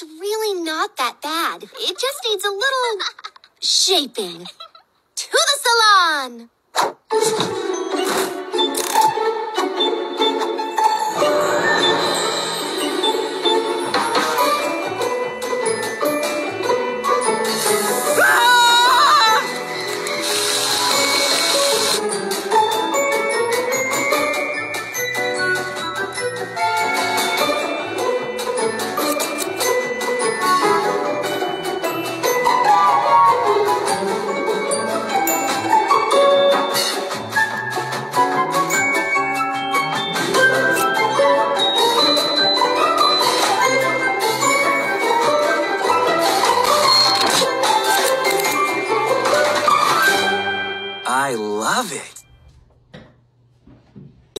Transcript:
It's really not that bad. It just needs a little shaping. To the salon!